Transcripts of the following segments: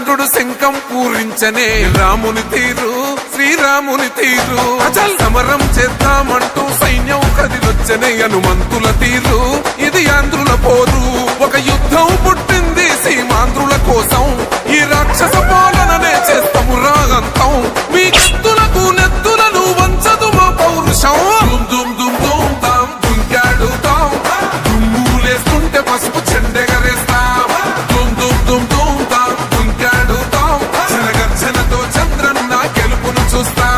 చంద్రుడు శంఖం పూరించనే రాముని తీరు శ్రీరాముని తీరు అచల్ సమరం చేద్దామంటూ సైన్యం కదిలొచ్చనే హనుమంతుల తీరు ఇది ఆంధ్రుల పోరు ఒక యుద్ధం పుట్టింది సీమాంధ్రుల కోసం ఈ రాక్షస పాలననే చేస్తాము రాగంతం మీ కత్తులకు నెత్తులను వంచదు మా పౌరుషం దుమ్ దుమ్ దుమ్ తాం దుంకాడుతాం దుమ్ములేస్తుంటే పసుపు చెండెగరేస్తాం దుమ్ దుమ్ దుమ్ దుమ్ తాం దుంకాడుతాం జనగర్జనతో చంద్రన్న గెలుపును చూస్తాం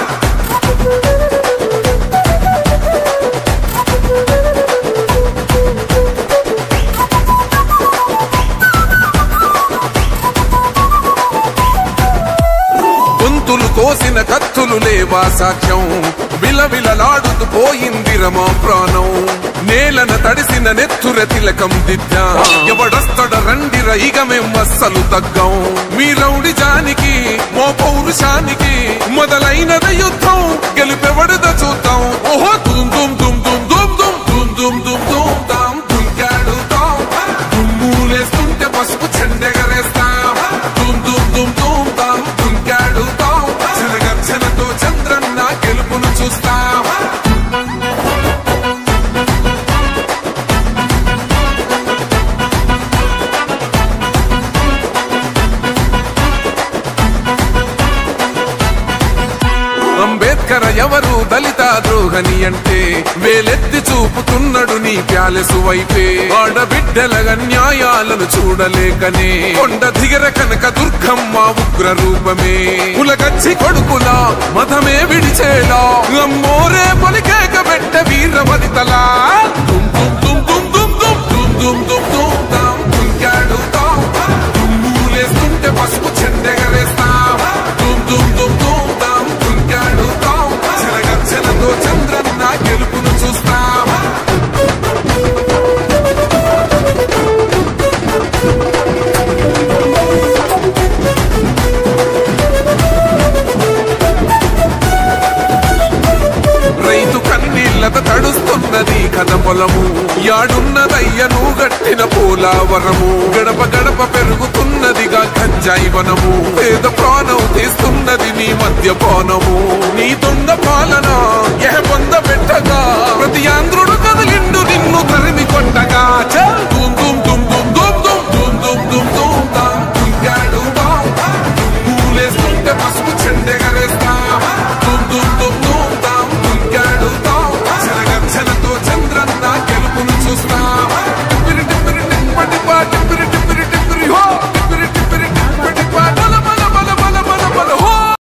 కోసిన కత్తులు లేవా సాక్ష్యం విలవిలలాడుతూ పోయింది రమా ప్రాణం నేలన తడిసిన నెత్తుర తిలకం దిద్దా ఎవడొస్తడ రండిర ఇక మేం అస్సలు తగ్గం మీ రౌడి జానికి మో పౌరుషానికి మొదలైనద యుద్ధం గెలుపెవడద చూద్దాం ఓహో దుమ్ దుమ్ దుమ్ దుమ్ దుమ్ దుమ్ దుమ్ దుమ్ దుమ్ తాం దుంకాడుతాం దుమ్ములేస్తుంటే పసుపు చెండెగరేస్తాం దుమ్ దుమ్ దుమ్ దుమ్ తాం దుంకాడుతాం జనగర్జనతో చంద్రన్న గెలుపును చూస్తాం అంబేద్కర్ ఎవరు దళిత ద్రోహని అంటే వేలెత్తి చూపుతున్నాడు నీ ప్యాలెసు వైపే ఆడబిడ్డల న్యాయాలను చూడలేకనే కొండ దిగర కనక దుర్గమ్మ ఉగ్ర రూపమే కులగచ్చి కొడుకులా మతమే విడిచేలా అమ్మోరే పలికేక పెట్ట వీర వనితలా దుమ్ దుమ్ దుమ్ దుమ్ దుమ్ దుమ్ దుమ్ దుమ్ దుమ్ తాం దుంకాడుతాం దుమ్ములేస్తుంటే పసుపు చెండెగరేస్తాం దుమ్ దుమ్ దుమ్ దుమ్ తాం దుంకాడుతాం జనగర్జనతో చంద్రన్న గెలుపును చూస్తాం రైతు కన్నీళ్లత తడుస్తున్నది కథ పొలము యాడున్నదయ్యను గట్టిన పోలావరము గడప గడప పెరుగుతున్నదిగా గంజాయి వనము పేద ప్రాణం తీస్తున్నది నీ మద్యపానము నీ దొంగ పాలన ఎహ పొంద పెట్టగా ప్రతి ఆంధ్రుడు కదిలిండు నిన్ను తరిమి కొట్టగా